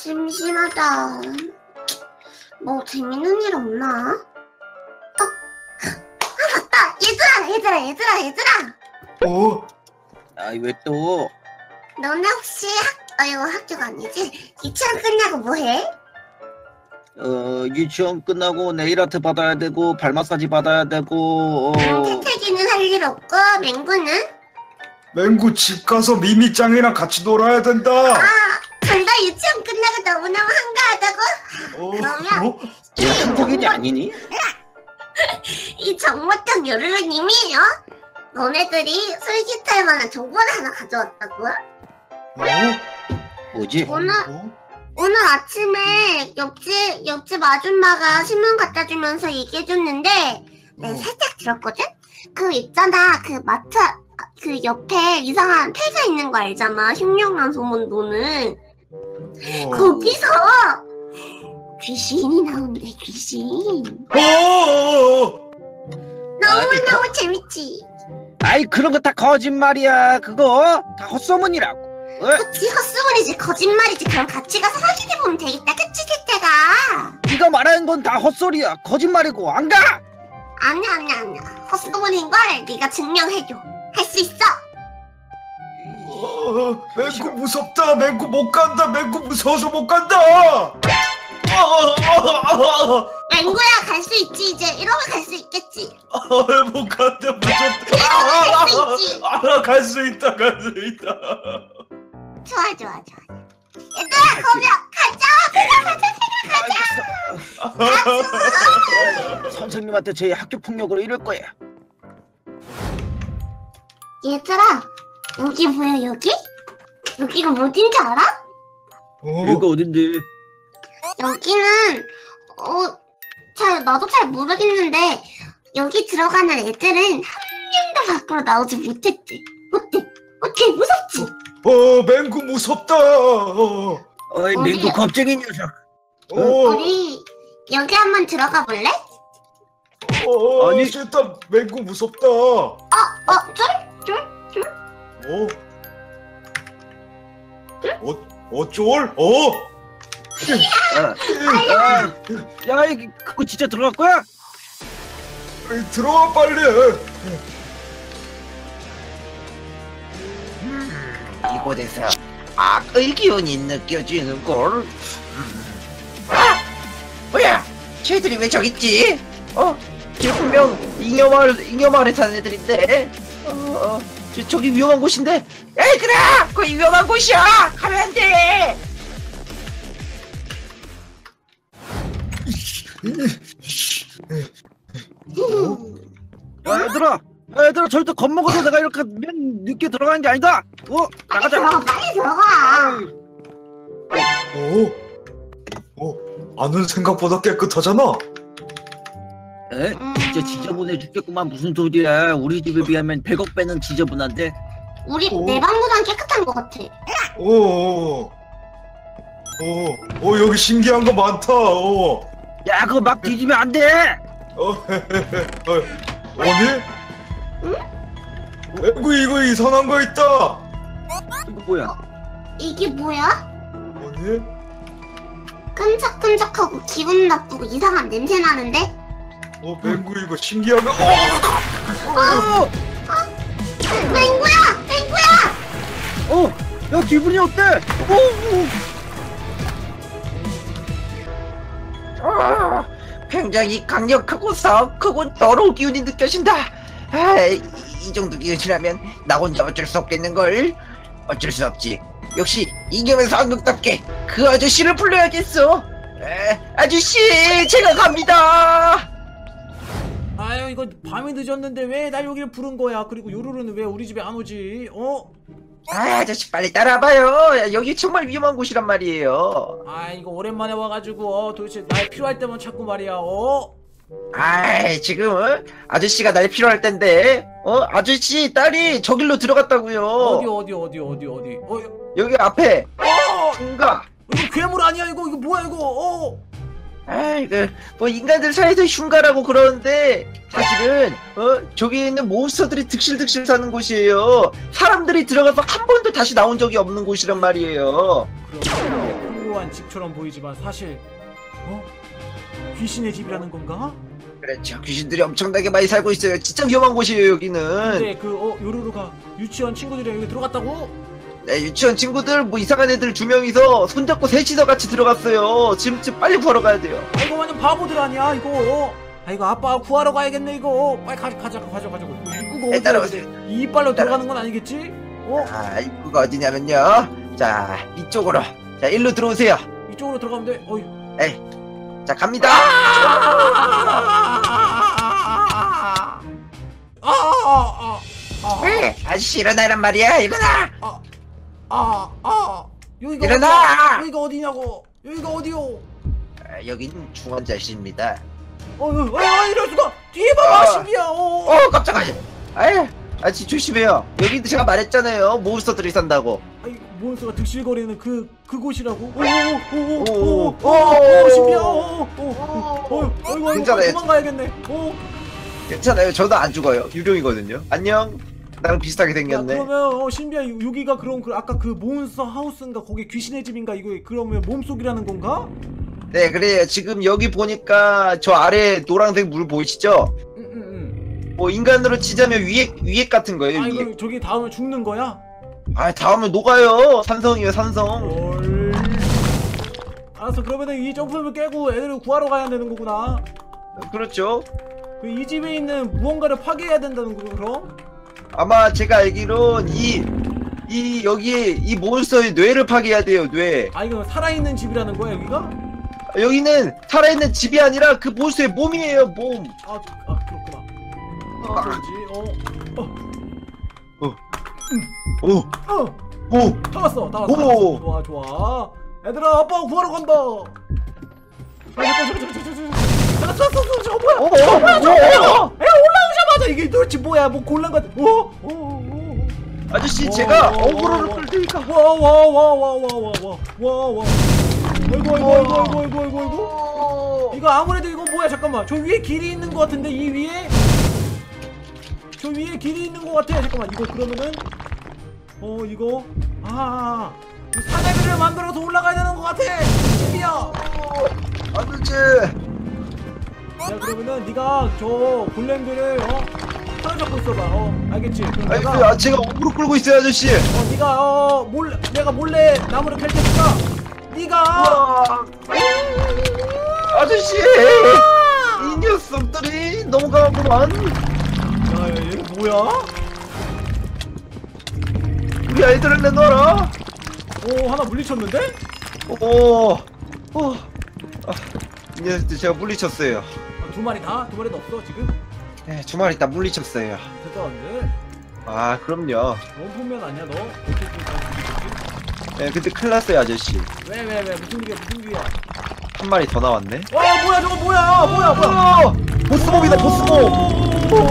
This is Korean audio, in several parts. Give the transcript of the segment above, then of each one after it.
심심하다. 뭐 재밌는 일 없나? 맞다! 얘들아! 어? 아이 왜 또? 너네 혹시 이거 학교가 아니지? 유치원 끝나고 뭐해? 유치원 끝나고 네일 아트 받아야 되고 발 마사지 받아야 되고 태태기는 할 일 없고 맹구는? 맹구 집 가서 미미짱이랑 같이 놀아야 된다. 둘 다 유치원 끝나고 너무너무 한가하다고? 그러면 쟤 한국인이 아니니? 이 정모짱 요르르님이 너네들이 솔깃할 만한 정보를 하나 가져왔다고? 뭐지? 오늘 아침에 옆집 아줌마가 신문 갖다 주면서 얘기해줬는데 내가 살짝 들었거든? 그 있잖아, 그 마트 그 옆에 이상한 폐가 있는 거 알잖아, 흉흉한 소문 도는. 거기서 귀신이 나온대, 귀신. 너무너무 재밌지? 아이 그런 거 다 거짓말이야. 그거 다 헛소문이라고. 그치, 헛소문이지, 거짓말이지. 그럼 같이 가서 확인해보면 되겠다, 그치, 태태가? 네가 말하는 건 다 헛소리야. 거짓말이고 안 가! 아니야. 헛소문인 걸 네가 증명해줘. 할 수 있어. 맹구 무섭다. 맹구 못 간다. 맹구 무서워서 못 간다. 맹구야, 갈 수 있지. 이제 이러면 갈 수 있겠지. 못 간다. 무섭다. 갈 수 있지. 갈 수 있다. 좋아. 얘들아, 그러면 가자. 선생님한테 제 학교 폭력으로 이럴 거야. 얘들아, 여기 뭐야, 여기? 여기가 어딘지 알아? 여기가 어딘데? 여기는 나도 잘 모르겠는데 여기 들어가는 애들은 한 명도 밖으로 나오지 못했지. 어때? 무섭지? 맹구 무섭다. 어이 맹구 겁쟁이 녀석. 우리 여기 한번 들어가 볼래? 아니 싫다. 맹구 무섭다. 쫄? 야, 그거 진짜 들어갈 거야? 들어와 빨리. 이곳에서 악의 기운이 느껴지는걸. 뭐야? 쟤들이 왜 저기 있지? 쟤 분명 잉여마을에 사는 애들인데. 저기 위험한 곳인데. 얘들아, 거기 위험한 곳이야. 가면 안 돼. 얘들아 절대 겁먹어서 내가 이렇게 늦게 들어가는 게 아니다. 나가자. 빨리 들어가. 안은 생각보다 깨끗하잖아. 진짜 지저분해 죽겠구만. 무슨 소리야. 우리 집에 비하면 100억 배는 지저분한데. 우리 내 방보단 깨끗한 것 같아. 여기 신기한 거 많다. 야, 그거 막 뒤지면 안 돼. 아니? 맹구 이거 이상한 거 있다. 이거 뭐야? 이게 뭐야? 아니? 끈적끈적하고 기분 나쁘고 이상한 냄새 나는데? 맹구 이거 신기한 거. 맹구야! 야, 기분이 어때? 굉장히 강력하고 썩 크고 더러운 기운이 느껴진다. 이 정도 기운이라면 나 혼자 어쩔 수 없겠는걸. 어쩔 수 없지. 역시 이겸의 상극답게 그 아저씨를 불러야겠어. 아저씨, 제가 갑니다. 아유, 이거 밤이 늦었는데 왜 날 여기를 부른 거야? 그리고 요루루는 왜 우리 집에 안 오지? 아저씨 빨리 따라와봐요. 여기 정말 위험한 곳이란 말이에요. 이거 오랜만에 와가지고 도대체 날 필요할 때만 찾고 말이야. 지금 아저씨가 날 필요할 텐데. 아저씨 딸이 저길로 들어갔다고요. 어디? 여기 앞에. 인가. 이거 괴물 아니야? 이거 뭐야 이거? 뭐 인간들 사이에서 흉가라고 그러는데 사실은 저기 있는 몬스터들이 득실득실 사는 곳이에요. 사람들이 들어가서 한 번도 다시 나온 적이 없는 곳이란 말이에요. 고요한 집처럼 보이지만 사실 귀신의 집이라는 건가? 그렇죠. 귀신들이 엄청나게 많이 살고 있어요. 진짜 위험한 곳이에요 여기는. 근데 그 요루루가 유치원 친구들이랑 여기 들어갔다고? 네, 유치원 친구들 뭐 이상한 애들 2명이서 손잡고 셋이서 같이 들어갔어요. 지금 빨리 구하러 가야 돼요. 아 이거 완전 바보들 아니야 이거. 아 이거 아빠 구하러 가야겠네 이거. 빨리 가자. 입구가 어디야? 따라오세요. 이 이빨로 들어가는 건 아니겠지? 아, 입구가 어디냐면요. 자, 이쪽으로. 자, 일로 들어오세요. 이쪽으로 들어가면 돼. 어이. 에이. 자, 갑니다. 아저씨 일어나란 말이야. 일어나. 여기가 일어나! 어디야? 여기가 어디냐고? 여기가 어디요? 아, 여긴 중환자실입니다. 이럴 수가! 뒤에 봐봐, 신비야! 깜짝아. 아유, 아저씨 조심해요. 여기 제가 말했잖아요. 몬스터들이 산다고. 아이, 몬스터가 득실거리는 그곳이라고? 신비야! 아이고, 괜찮아요. 도망가야겠네. 괜찮아요. 저도 안 죽어요. 유령이거든요. 안녕. 나랑 비슷하게 야, 생겼네. 그러면 신비야, 여기가 그럼 아까 그 몬스터 하우스인가? 거기 귀신의 집인가? 이거 그러면 몸속이라는 건가? 네, 그래요. 지금 여기 보니까 저 아래 노란색 물 보이시죠? 뭐 인간으로 치자면 위액 같은 거예요. 아, 위액. 이거 저기 닿으면 죽는 거야? 아, 닿으면 녹아요. 산성이에요, 산성. 헐. 알았어, 그러면은 이 점프를 깨고 애들을 구하러 가야 되는 거구나. 그렇죠. 이 집에 있는 무언가를 파괴해야 된다는 거죠, 그럼? 아마 제가 알기론 여기에 이 몬스터의 뇌를 파괴해야 돼요, 뇌. 아, 이거 살아있는 집이라는 거야, 여기가? 여기는 살아있는 집이 아니라 그 몬스터의 몸이에요, 몸. 그렇구나. 그렇지. 오. 잡았어. 오. 좋아. 얘들아, 아빠가 구하러 간다. 저거 뭐야? 올라오자마자 이게 도대체 뭐야? 뭐 곤란 같아. 아저씨, 제가 어그로를 끌 테니까. 와. 아이고. 이거 아무래도 이거 뭐야? 잠깐만. 저 위에 길이 있는 것 같은데 이 위에? 저 위에 길이 있는 것 같아. 잠깐만. 이거 그러면은 이거 이 사다리를 만들어서 올라가야 되는 것 같아. 신비야. 아저씨. 야, 그러면은 네가 저 골렘들을 사로잡고 있어봐. 알겠지? 그럼 아니, 내가 제가 어그로 끌고 있어요, 아저씨. 네가 내가 몰래 나무를 캘 테니까 네가 아저씨. 이 녀석들이 너무 강하구만. 야, 얘 뭐야? 우리 아이들을 내놔라. 하나 물리쳤는데? 이 녀석들 제가 물리쳤어요. 두 마리 다? 두 마리도 없어 지금? 네, 주말 있다 물리쳤어요. 됐다는데? 아, 그럼요. 원품면 아니야 너? 어떻게 다 네, 근데 큰일 났어요, 아저씨. 왜 무슨 일이야? 한 마리 더 나왔네. 뭐야 저거 뭐야? 보스몹이다, 보스몹.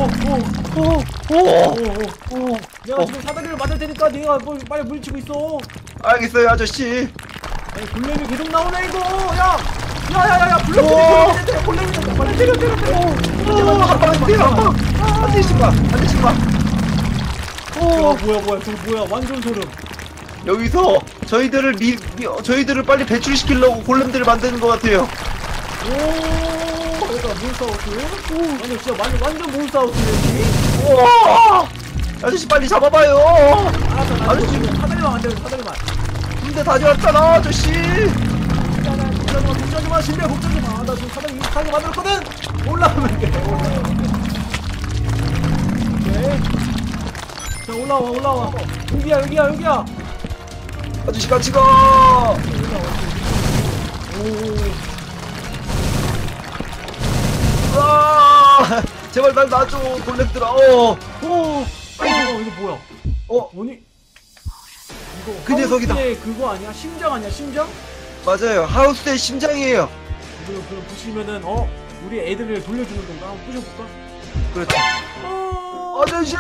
내가 지금 사다리를 맞을 테니까 네가 빨리 물리치고 있어. 알겠어요, 아저씨. 아니 골렘이 계속 나오네 이거. 야야야야 불러. 골렘이 빨리 때려. 한 대씩 봐. 뭐야 저거 뭐야 완전 소름. 여기서 저희들을 빨리 배출시키려고 골렘들을 만드는 것 같아요. 그러니까 몬스타우스. 아니 진짜 완전 몬스타우스네. 우와! 아저씨 빨리 잡아봐요. 알았어 아저씨. 지금 사다리만 만들어 사다리만. 군대 다녀왔잖아, 아저씨. 걱정하지마 신비야 걱정하지마. 나 지금 사다리 만들었거든. 올라가면 돼. 오케이. 자 올라와. 여기야. 아저씨 같이 가. 제발 날 놔줘, 골렘들아. 이거 뭐야? 아니 이거 그 녀석이다. 하우스의 그거 아니야? 심장 아니야? 심장? 맞아요, 하우스의 심장이에요. 그럼 부시면은 우리 애들을 돌려주는 건가? 한번 부셔볼까? 그렇죠. 아저씨.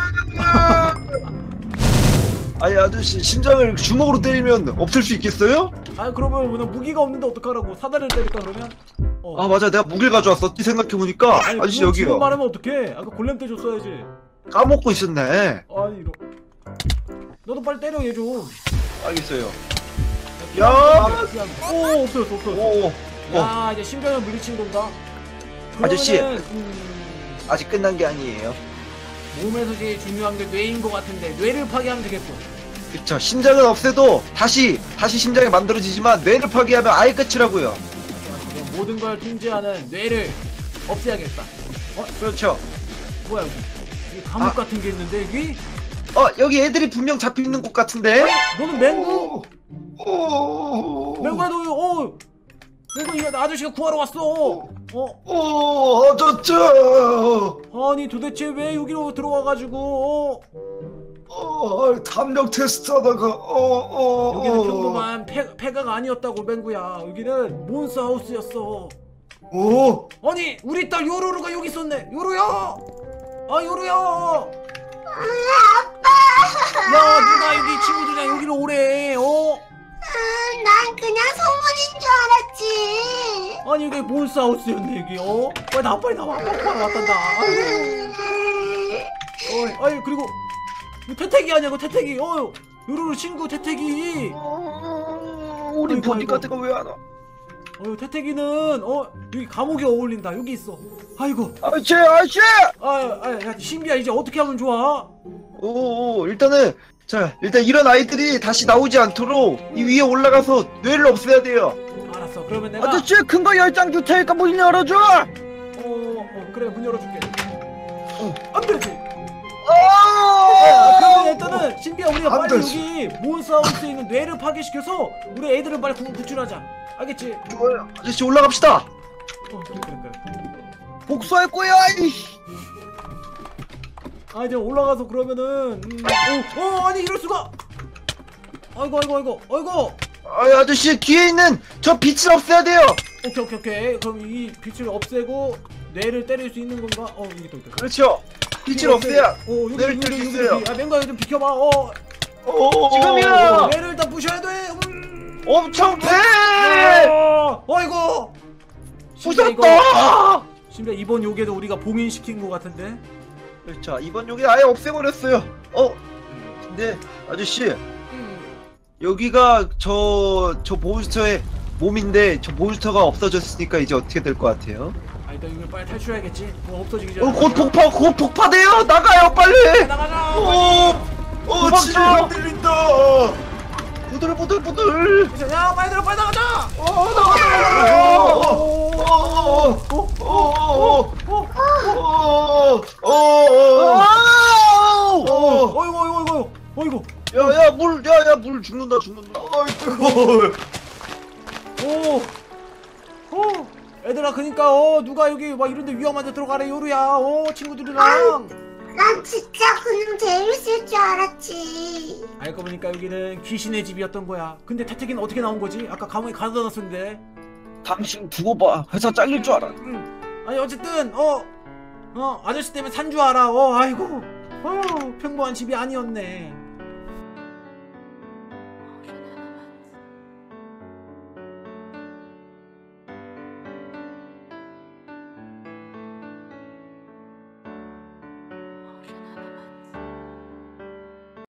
아니, 아저씨 심장을 주먹으로 때리면 없앨 수 있겠어요? 그러면 뭐 무기가 없는데 어떡하라고? 사다리를 때릴까 그러면? 아, 맞아, 내가 무기를 가져왔었지. 생각해보니까. 아저씨 그거 여기요. 지금 말하면 어떡해? 아까 골렘 때 줬어야지. 까먹고 있었네. 아니 너도 빨리 때려 얘 좀. 알겠어요. 야! 오 없어졌어 없어졌어. 오. 야 이제 심장을 물리친 건가? 아저씨. 그러면은, 아직 끝난 게 아니에요. 몸에서 제일 중요한 게 뇌인 것 같은데 뇌를 파괴하면 되겠고. 그쵸. 심장은 없애도 다시 심장이 만들어지지만 뇌를 파괴하면 아예 끝이라고요. 그냥 모든 걸 통제하는 뇌를 없애야겠다. 그렇죠. 뭐야 여기? 여기 감옥 아. 같은 게 있는데 여기? 여기 애들이 분명 잡혀있는 곳 같은데? 너는 맹구? 오. 맹구야 너 맹구 이거 아저씨가 구하러 왔어. 오, 아저씨. 아니 도대체 왜 여기로 들어와가지고 담력 테스트 하다가 여기는 평범한 폐가가 아니었다고 맹구야. 여기는 몬스터 하우스였어. 오. 아니 우리 딸 요루루가 여기 있었네. 요루야. 아 요루야. 야 누가 여기 친구들이랑 여기로 오래. 난 그냥 소문인 줄 알았지. 아니 여기 몬스터 하우스였네 여기. 빨리 나와 빨리 왔단다. 아니 그리고 이거 태택이 아니야 이거 태택이. 요루루 친구 태택이. 우리 아이고, 보디가드가 왜 안 와? 태택이는 여기 감옥에 어울린다. 여기 있어. 아이고. 아저씨! 야 신비야 이제 어떻게 하면 좋아? 일단은 일단 이런 아이들이 다시 나오지 않도록 이 위에 올라가서 뇌를 없애야 돼요. 알았어. 그러면 내가 큰 거 10장 줄 테니까 문 열어줘! 그래 문 열어줄게. 안 되지. 아! 그러면 일단은 신비야 우리가 안 빨리 되지. 여기 몬스타하우스에 있는 뇌를 파괴시켜서 우리 애들은 빨리 구출하자. 알겠지? 좋아요. 아저씨 올라갑시다. 그래. 복수할 거야. 이제 올라가서 그러면은 아니 이럴 수가. 아이고. 아저씨 뒤에 있는 저 빛을 없애야 돼요. 오케이. 그럼 이 빛을 없애고 뇌를 때릴 수 있는 건가? 여기 있다. 그렇죠. 빛을 없애야. 뇌를 때릴 수 있어요. 야 맹가 좀 비켜봐. 지금이야. 뇌를 일단 부셔야 돼. 엄청 패. 아이고. 부셨다. 신비야 이번 요괴도 우리가 봉인시킨 것 같은데. 그렇죠. 이번 여기 아예 없애버렸어요. 근데 아저씨 여기가 저 몬스터의 몸인데 저 몬스터가 없어졌으니까 이제 어떻게 될 것 같아요? 일단 이걸 빨리 탈출해야겠지. 없어지기 전에. 곧 폭파돼요. 나가요 빨리. 나가자. 집이 흔들린다. 부들부들. 야 빨리 나가자. 어이구. 야야 물 죽는다. 애들아 그니까 누가 여기 막 이런데 위험한 데 들어가래 요루야. 친구들이랑. 난 진짜 그냥 재밌을 줄 알았지. 알고 보니까 여기는 귀신의 집이었던 거야. 근데 태택이는 어떻게 나온 거지? 아까 감옥에 가둬 놨었는데. 당신 두고 봐. 회사 잘릴 줄 알아. 아니 어쨌든 아저씨 때문에 산 줄 알아. 아이고 평범한 집이 아니었네.